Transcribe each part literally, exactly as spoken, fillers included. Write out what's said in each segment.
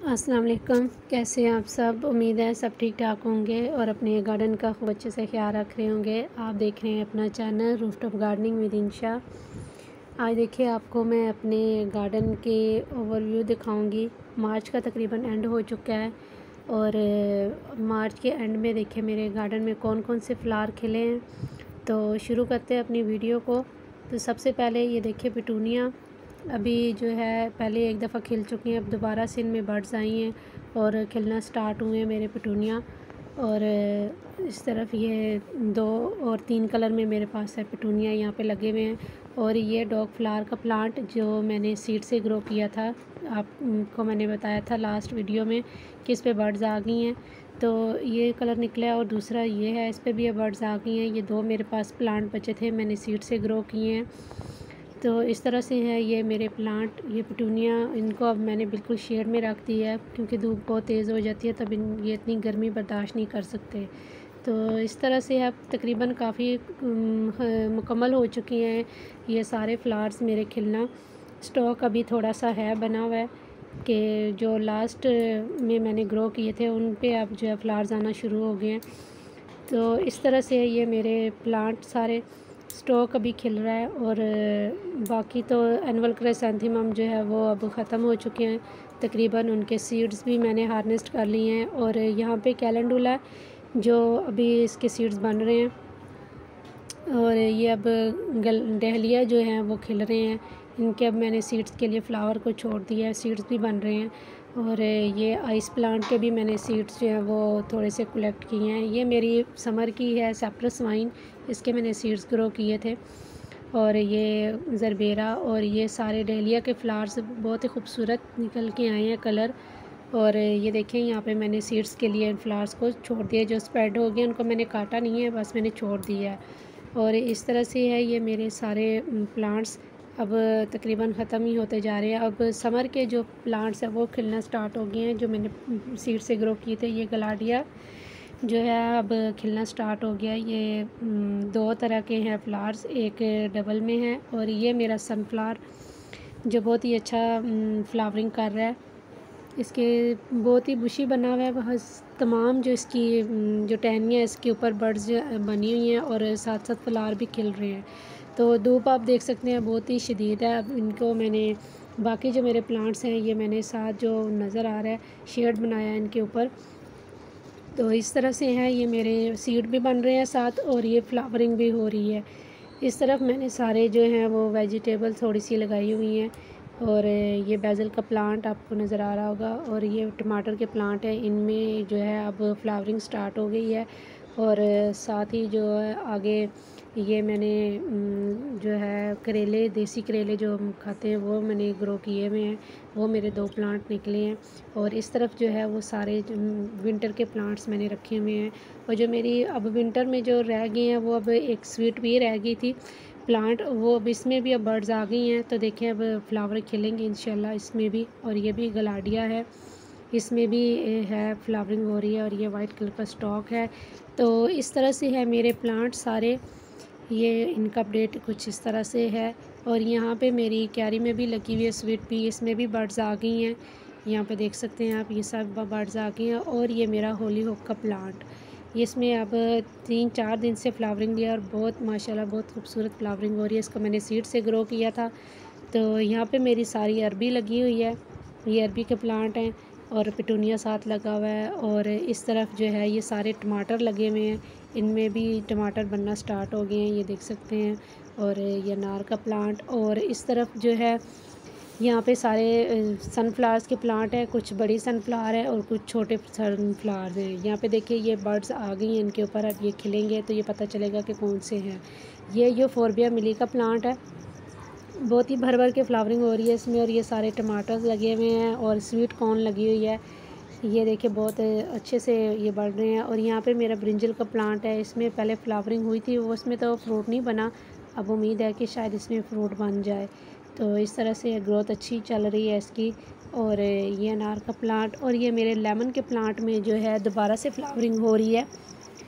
अस्सलाम वालेकुम। कैसे हैं आप सब? उम्मीद है सब ठीक ठाक होंगे और अपने गार्डन का खूब अच्छे से ख्याल रख रहे होंगे। आप देख रहे हैं अपना channel rooftop gardening with Insha. आज देखिए आपको मैं अपने गार्डन के ओवरव्यू दिखाऊंगी। मार्च का तकरीबन एंड हो चुका है और मार्च के एंड में देखिए मेरे गार्डन में कौन कौन से फ्लावर खिले हैं। तो शुरू करते हैं अपनी वीडियो को। तो सबसे पहले ये देखिए पिटूनिया अभी जो है पहले एक दफ़ा खिल चुकी हैं, अब दोबारा से इनमें बर्ड्स आई हैं और खिलना स्टार्ट हुए हैं मेरे पिटूनिया। और इस तरफ ये दो और तीन कलर में मेरे पास है पिटूनिया यहाँ पे लगे हुए हैं। और ये डॉग फ्लावर का प्लांट जो मैंने सीड से ग्रो किया था, आपको मैंने बताया था लास्ट वीडियो में कि इस पर बर्ड्स आ गई हैं। तो ये कलर निकला है और दूसरा ये है, इस पर भी बर्ड्स आ गई हैं। ये दो मेरे पास प्लांट बचे थे, मैंने सीड से ग्रो किए हैं। तो इस तरह से है ये मेरे प्लांट। ये पिटूनिया इनको अब मैंने बिल्कुल शेड में रख दिया है क्योंकि धूप बहुत तेज़ हो जाती है, तब इन ये इतनी गर्मी बर्दाश्त नहीं कर सकते। तो इस तरह से अब तकरीबन काफ़ी मुकम्मल हो चुकी हैं ये सारे फ्लावर्स मेरे खिलना। स्टॉक अभी थोड़ा सा है बना हुआ है कि जो लास्ट में मैंने ग्रो किए थे उन पे अब जो है फ्लावर्स आना शुरू हो गए हैं। तो इस तरह से ये मेरे प्लांट सारे स्टॉक अभी खिल रहा है। और बाकी तो एनुअल क्राइसैंथेमम जो है वो अब ख़त्म हो चुके हैं तकरीबन, उनके सीड्स भी मैंने हार्वेस्ट कर लिए हैं। और यहाँ पे कैलेंडुला जो अभी इसके सीड्स बन रहे हैं और ये अब गल डहलिया जो हैं वो खिल रहे हैं। इनके अब मैंने सीड्स के लिए फ्लावर को छोड़ दिया है, सीड्स भी बन रहे हैं। और ये आइस प्लांट के भी मैंने सीड्स जो हैं वो थोड़े से कलेक्ट किए हैं। ये मेरी समर की है सैप्टस वाइन, इसके मैंने सीड्स ग्रो किए थे। और ये ज़रबेरा और ये सारे डहलिया के फ्लावर्स बहुत ही खूबसूरत निकल के आए हैं कलर। और ये देखें यहाँ पे मैंने सीड्स के लिए इन फ्लावर्स को छोड़ दिया, जो स्प्रेड हो गए उनको मैंने काटा नहीं है, बस मैंने छोड़ दिया है। और इस तरह से है ये मेरे सारे प्लांट्स अब तकरीबन ख़त्म ही होते जा रहे हैं। अब समर के जो प्लांट्स हैं वो खिलना स्टार्ट हो गए हैं जो मैंने सीड से ग्रो किए थे। ये गलाडिया जो है अब खिलना स्टार्ट हो गया। ये दो तरह के हैं फ्लावर्स, एक डबल में है। और ये मेरा सनफ्लावर जो बहुत ही अच्छा फ्लावरिंग कर रहा है, इसके बहुत ही बुशी बना हुआ है। वह तमाम जो इसकी जो टहनियाँ इसके ऊपर बर्ड्स बनी हुई हैं और साथ साथ फ्लावर भी खिल रहे हैं। तो धूप आप देख सकते हैं बहुत ही शदीद है। अब इनको मैंने बाकी जो मेरे प्लांट्स हैं ये मैंने साथ जो नज़र आ रहा है शेड बनाया है इनके ऊपर। तो इस तरह से है ये मेरे सीड भी बन रहे हैं साथ और ये फ्लावरिंग भी हो रही है। इस तरफ मैंने सारे जो हैं वो वेजिटेबल थोड़ी सी लगाई हुई हैं। और ये बेसल का प्लांट आपको नज़र आ रहा होगा और ये टमाटर के प्लांट हैं, इनमें जो है अब फ्लावरिंग स्टार्ट हो गई है। और साथ ही जो है आगे ये मैंने जो है करेले, देसी करेले जो हम खाते हैं वो मैंने ग्रो किए हुए हैं, वो मेरे दो प्लांट निकले हैं। और इस तरफ जो है वो सारे विंटर के प्लांट्स मैंने रखे हुए हैं। और जो मेरी अब विंटर में जो रह गए हैं वो अब एक स्वीट भी रह गई थी प्लांट, वो अब इसमें भी अब बर्ड्स आ गई हैं। तो देखें अब फ्लावर खिलेंगे इंशाल्लाह इसमें भी। और ये भी गलाडिया है, इसमें भी है फ्लावरिंग हो रही है और ये वाइट कलर का स्टॉक है। तो इस तरह से है मेरे प्लांट सारे, ये इनका अपडेट कुछ इस तरह से है। और यहाँ पे मेरी क्यारी में भी लगी हुई है स्वीट पी, इसमें भी बर्ड्स आ गई हैं। यहाँ पे देख सकते हैं आप, ये सब बर्ड्स आ गई हैं। और ये मेरा होली होप का प्लांट, इसमें अब तीन चार दिन से फ्लावरिंग दिया और बहुत माशाल्लाह बहुत खूबसूरत फ्लावरिंग हो रही है। इसको मैंने सीड से ग्रो किया था। तो यहाँ पे मेरी सारी अरबी लगी हुई है, ये अरबी के प्लांट हैं और पिटूनिया साथ लगा हुआ है। और इस तरफ जो है ये सारे टमाटर लगे हुए हैं, इनमें भी टमाटर बनना स्टार्ट हो गए हैं, ये देख सकते हैं। और ये अनार का प्लांट। और इस तरफ जो है यहाँ पे सारे सनफ्लावर्स के प्लांट हैं, कुछ बड़ी सनफ्लावर है और कुछ छोटे सनफ्लावर्स हैं। यहाँ पे देखिए ये बर्ड्स आ गई हैं इनके ऊपर, अब ये खिलेंगे तो ये पता चलेगा कि कौन से हैं। ये यूफोर्बिया मिली का प्लांट है, बहुत ही भर भर के फ्लावरिंग हो रही है इसमें। और ये सारे टमाटर्स लगे हुए हैं और स्वीट कॉर्न लगी हुई है, ये देखिए बहुत अच्छे से ये बढ़ रहे हैं। और यहाँ पे मेरा ब्रिंजल का प्लांट है, इसमें पहले फ्लावरिंग हुई थी, वो इसमें तो फ्रूट नहीं बना, अब उम्मीद है कि शायद इसमें फ़्रूट बन जाए। तो इस तरह से ग्रोथ अच्छी चल रही है इसकी। और ये अनार का प्लांट और ये मेरे लेमन के प्लांट में जो है दोबारा से फ्लावरिंग हो रही है।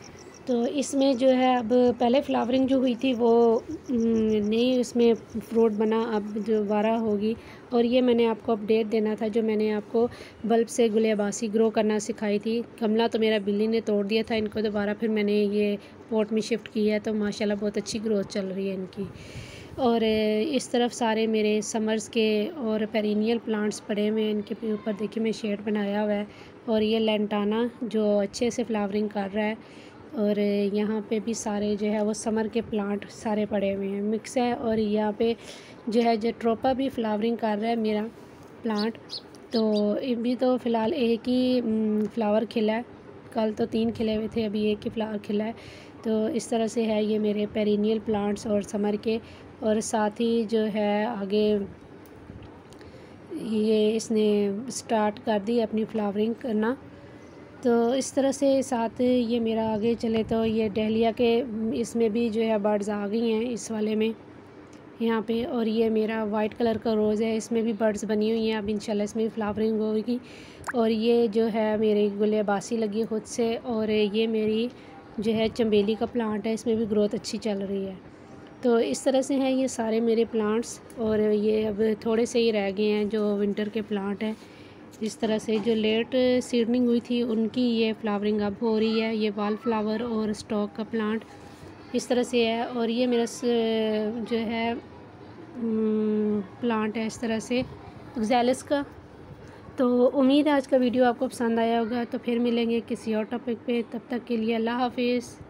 तो इसमें जो है अब पहले फ्लावरिंग जो हुई थी वो नहीं उसमें फ्रूट बना, अब दोबारा होगी। और ये मैंने आपको अपडेट देना था जो मैंने आपको बल्ब से गुलियाबासी ग्रो करना सिखाई थी। गमला तो मेरा बिल्ली ने तोड़ दिया था, इनको दोबारा फिर मैंने ये पॉट में शिफ्ट किया है, तो माशाल्लाह बहुत अच्छी ग्रोथ चल रही है इनकी। और इस तरफ सारे मेरे समर्स के और पेरिनियल प्लांट्स पड़े हुए हैं, इनके ऊपर देखिए मैं शेड बनाया हुआ है। और ये लेंटाना जो अच्छे से फ्लावरिंग कर रहा है। और यहाँ पे भी सारे जो है वो समर के प्लांट सारे पड़े हुए हैं, मिक्स है। और यहाँ पे जो है जो ट्रोपा भी फ्लावरिंग कर रहा है मेरा प्लांट। तो अभी तो फ़िलहाल एक ही फ्लावर खिला है, कल तो तीन खिले हुए थे, अभी एक ही फ्लावर खिला है। तो इस तरह से है ये मेरे पेरिनियल प्लांट्स और समर के। और साथ ही जो है आगे ये इसने स्टार्ट कर दी अपनी फ्लावरिंग करना। तो इस तरह से साथ ये मेरा आगे चले तो ये डहलिया के इसमें भी जो है बर्ड्स आ गई हैं इस वाले में यहाँ पे। और ये मेरा वाइट कलर का रोज़ है, इसमें भी बर्ड्स बनी हुई हैं, अब इंशाल्लाह इसमें भी फ्लावरिंग होगी। और ये जो है मेरी गुलियाबासी लगी खुद से। और ये मेरी जो है चंबेली का प्लांट है, इसमें भी ग्रोथ अच्छी चल रही है। तो इस तरह से हैं ये सारे मेरे प्लांट्स। और ये अब थोड़े से ही रह गए हैं जो विंटर के प्लांट हैं। इस तरह से जो लेट सीडनिंग हुई थी उनकी ये फ्लावरिंग अब हो रही है। ये वाल फ्लावर और स्टॉक का प्लांट इस तरह से है। और ये मेरा जो है प्लांट है इस तरह से एक्जेलिस का। तो उम्मीद है आज का वीडियो आपको पसंद आया होगा। तो फिर मिलेंगे किसी और टॉपिक पे, तब तक के लिए अल्लाह हाफिज़।